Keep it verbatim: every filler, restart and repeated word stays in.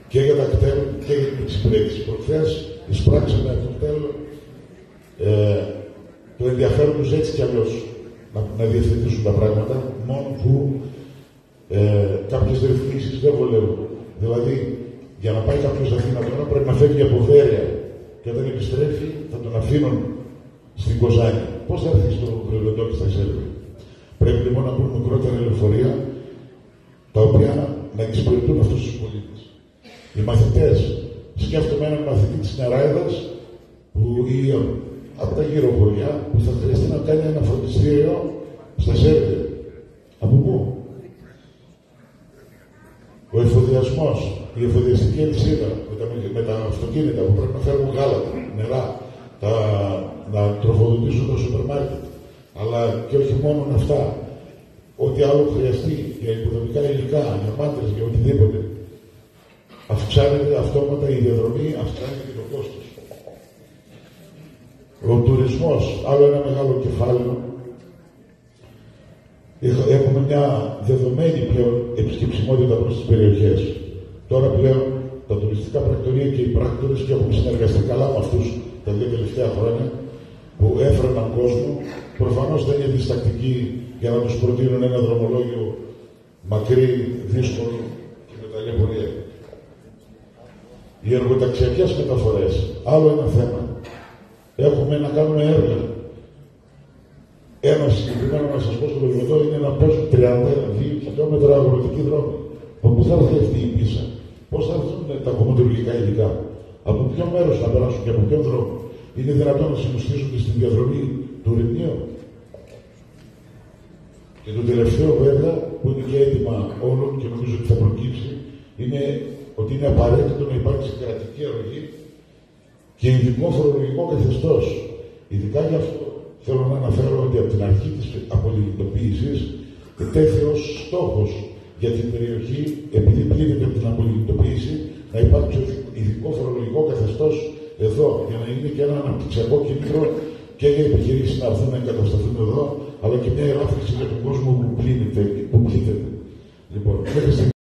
και για τα κτέλ και για την εξυπηρέτηση. Προχθές εισπράξαμε το κτέλ ε, το ενδιαφέρον τους έτσι κι αλλιώς να, να διευθετήσουν τα πράγματα, μόνο που ε, κάποιες ρυθμίσεις δεν βολεύουν. Δηλαδή, για να πάει κάποιος στην Αθήνα τώρα πρέπει να φεύγει από Βέρεια και όταν επιστρέφει θα τον αφήνουν στην Κοζάνη. Πώς θα έρθει στο Κρεβεντό και στα Σέρβια. Πρέπει λοιπόν να μπουν μικρότερα λεωφορεία τα οποία να εξυπηρετούν αυτούς τους πολίτες. Οι μαθητές, σκέφτομαι έναν μαθητή της Νεράιδας που ή από τα γύρω χωριά που θα χρειαστεί να κάνει ένα φροντιστήριο στα Σέρβια. Από πού? Ο εφοδιασμός, η εφοδιαστική αλυσίδα με τα, με τα αυτοκίνητα που πρέπει να φέρουν γάλατα, νερά, τα, να τροφοδοτήσουν το σούπερ μάρκετ. Αλλά και όχι μόνο αυτά. Ό,τι άλλο χρειαστεί για υποδομικά υλικά, για μάτρες, για οτιδήποτε. Αυξάνεται αυτόματα η διαδρομή, αυξάνεται και το κόστος. Ο τουρισμός, άλλο ένα μεγάλο κεφάλαιο. Έχουμε μια δεδομένη πλέον επισκεψιμότητα προς τις περιοχές. Τώρα πλέον τα τουριστικά πρακτορεία και οι πράκτορες και έχουν συνεργαστεί καλά με αυτούς τα δύο τελευταία χρόνια που έφεραν κόσμο. Προφανώς δεν είναι διστακτικοί για να τους προτείνουν ένα δρομολόγιο μακρύ, δύσκολο και με ταλαιπωρία. Οι εργοταξιακές μεταφορές, άλλο ένα θέμα. Έχουμε να κάνουμε έργα. Ένα συγκεκριμένο να σας πω στο Βελβεδό είναι να παίζουν τριάντα δύο χιλιόμετρα αγροτική δρόμη. Από πού θα έρθει αυτή η πίσα, πώς θα έρθουν τα κομματολογικά υλικά, από ποιο μέρος θα περάσουν και από ποιον δρόμο. Είναι δυνατόν να συνοστίζονται στην διαδρομή του Ρημνίου. Και το τελευταίο βέβαια, που είναι και έτοιμα όλων και νομίζω ότι θα προκύψει, είναι ότι είναι απαραίτητο να υπάρξει κρατική αρρωγή και ειδικό φορολογικό καθεστώς. Ειδικά γι' αυτό θέλω να αναφέρω ότι από την αρχή της απολιγνητοποίησης τέθη ως στόχος για την περιοχή, επειδή πλήττεται από την απολιγνητοποίηση, να υπάρξει ειδικό φορολογικό καθεστώς εδώ, για να είναι και ένα αναπτυξιακό κίνητρο και για επιχειρήσεις να έρθουν να εγκατασταθούν εδώ, αλλά και μια ελάφρυνση για τον κόσμο που πλήττεται. Λοιπόν,